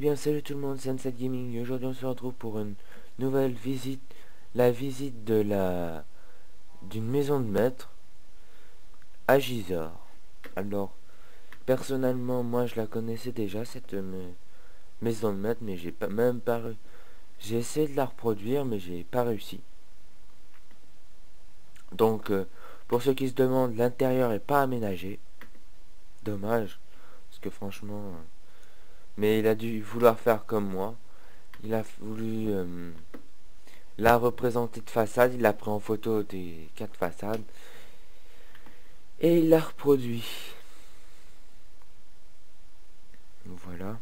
bien salut tout le monde, c'est Ansel Gaming et aujourd'hui on se retrouve pour une nouvelle visite, la visite d'une maison de maître à Gisors. Alors personnellement moi je la connaissais déjà cette maison de maître, mais j'ai pas même pas j'ai essayé de la reproduire mais j'ai pas réussi. Donc pour ceux qui se demandent, l'intérieur est pas aménagé, dommage parce que franchement mais il a dû vouloir faire comme moi, il a voulu la représenter de façade, il l'a pris en photo des 4 façades et il l'a reproduit. Voilà.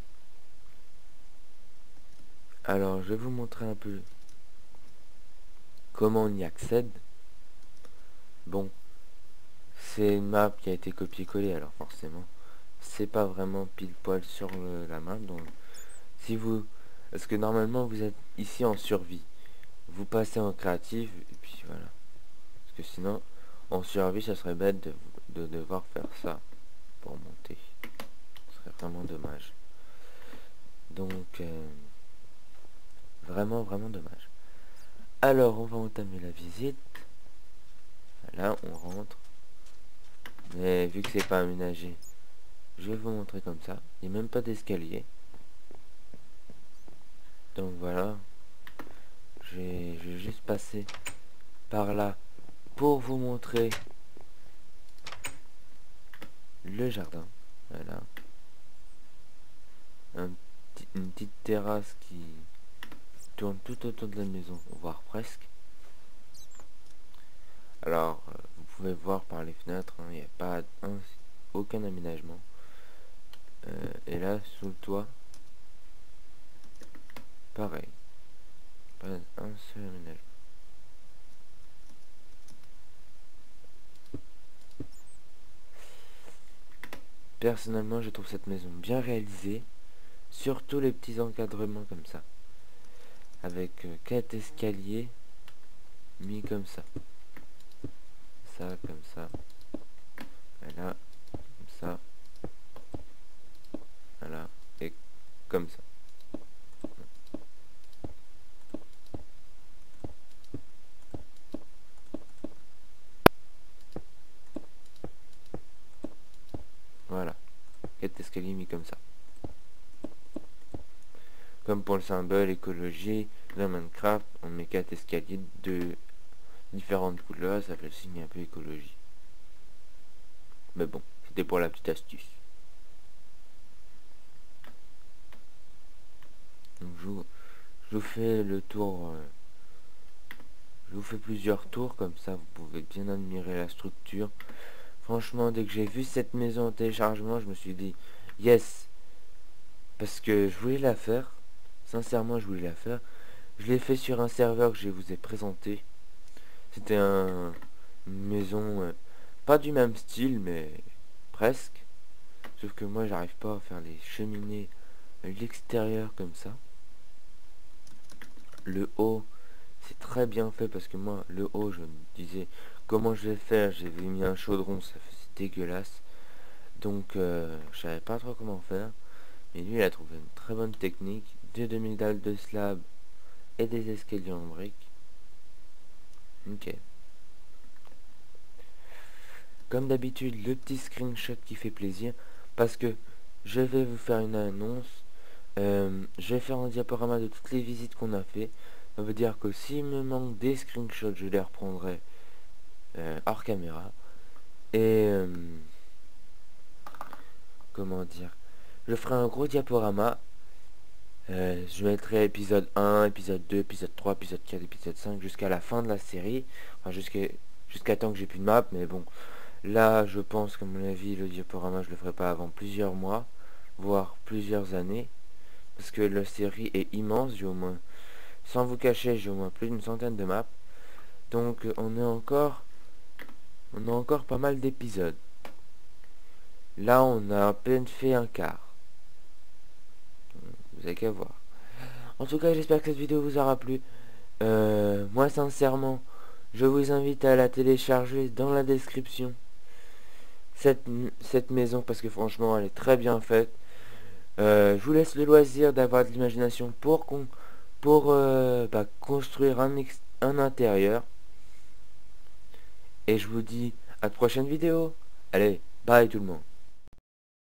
Alors je vais vous montrer un peu comment on y accède. Bon, c'est une map qui a été copié-collé, alors forcément c'est pas vraiment pile poil sur la map. Donc si vous, parce que normalement vous êtes ici en survie, vous passez en créatif et puis voilà, parce que sinon en survie ça serait bête de devoir faire ça pour monter, ce serait vraiment dommage. Donc vraiment dommage. Alors on va entamer la visite. Là on rentre, mais vu que c'est pas aménagé, je vais vous montrer comme ça. Il n'y a même pas d'escalier, donc voilà, je vais juste passer par là pour vous montrer le jardin. Voilà, une petite terrasse qui tourne tout autour de la maison, voire presque. Alors vous pouvez voir par les fenêtres, il n'y a pas aucun aménagement. Et là sous le toit, pareil, pas un seul aménagement. Personnellement je trouve cette maison bien réalisée, surtout les petits encadrements comme ça, avec 4 escaliers mis comme ça, comme ça, voilà, comme ça, voilà, et comme ça. Voilà, 4 escaliers mis comme ça. Comme pour le symbole écologie, dans Minecraft, on met 4 escaliers de différentes couleurs, ça fait le signe un peu écologie. Mais bon, c'était pour la petite astuce. Donc je vous fais le tour, je vous fais plusieurs tours, comme ça vous pouvez bien admirer la structure. Franchement, dès que j'ai vu cette maison en téléchargement, je me suis dit yes, parce que je voulais la faire. Sincèrement, je voulais la faire. Je l'ai fait sur un serveur que je vous ai présenté. C'était une maison pas du même style, mais presque. Sauf que moi, j'arrive pas à faire les cheminées à l'extérieur comme ça. Le haut, c'est très bien fait parce que moi, le haut, je me disais comment je vais faire. J'avais mis un chaudron, ça faisait dégueulasse. Donc, je savais pas trop comment faire. Mais lui, il a trouvé une très bonne technique. Deux demi-dalles de slab et des escaliers en briques. Ok. Comme d'habitude, le petit screenshot qui fait plaisir, parce que je vais vous faire une annonce. Je vais faire un diaporama de toutes les visites qu'on a fait. Ça veut dire que s'il me manque des screenshots, je les reprendrai hors caméra. Et comment dire, je ferai un gros diaporama. Je mettrai épisode 1, épisode 2, épisode 3, épisode 4, épisode 5 jusqu'à la fin de la série. Enfin jusqu'à temps que j'ai plus de map, mais bon. Là, je pense qu'à mon avis, le diaporama, je le ferai pas avant plusieurs mois, voire plusieurs années. Parce que la série est immense, j'ai au moins, sans vous cacher, j'ai au moins plus d'une centaine de maps. Donc on a encore pas mal d'épisodes. Là, on a à peine fait un quart. Vous avez qu'à voir. En tout cas, j'espère que cette vidéo vous aura plu. Moi, sincèrement, je vous invite à la télécharger dans la description. Cette maison, parce que franchement, elle est très bien faite. Je vous laisse le loisir d'avoir de l'imagination pour construire un intérieur. Et je vous dis à de prochaines vidéos. Allez, bye tout le monde.